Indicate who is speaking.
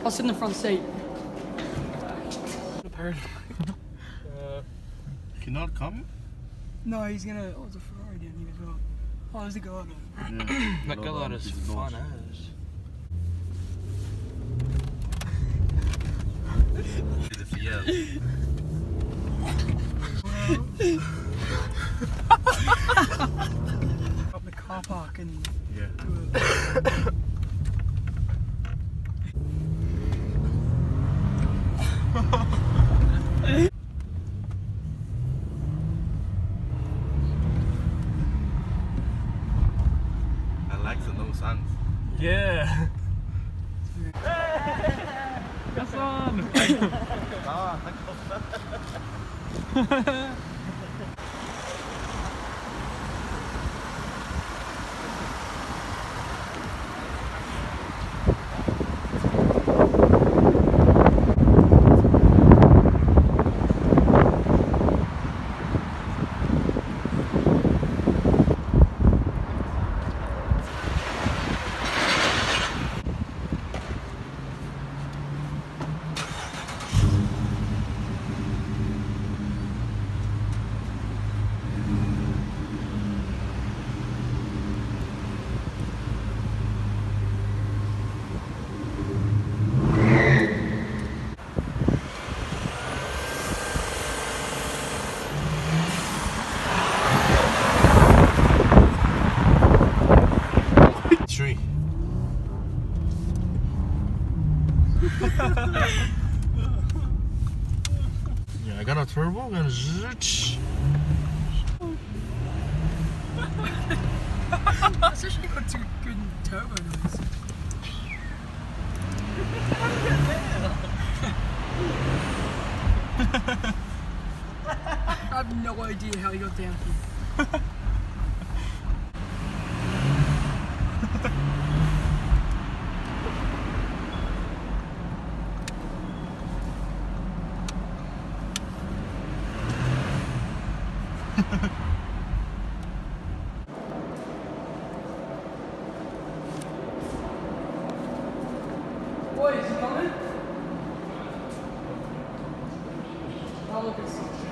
Speaker 1: I'll sit in the front seat.
Speaker 2: Cannot come?
Speaker 1: No, he's gonna. Oh, there's a Ferrari down here as well. Oh, there's a Gallardo.
Speaker 2: Yeah.
Speaker 3: That Gallardo's fun as.
Speaker 2: Yeah.
Speaker 1: Up the car park and
Speaker 2: Yeah.
Speaker 1: do it.
Speaker 2: I like the no suns.
Speaker 3: Yeah.
Speaker 2: Tree. Yeah, I got a turbo and zzz.
Speaker 1: That's actually got two good turbo noise. I have no idea how he got down here. Boy, is he coming? Oh, look at this.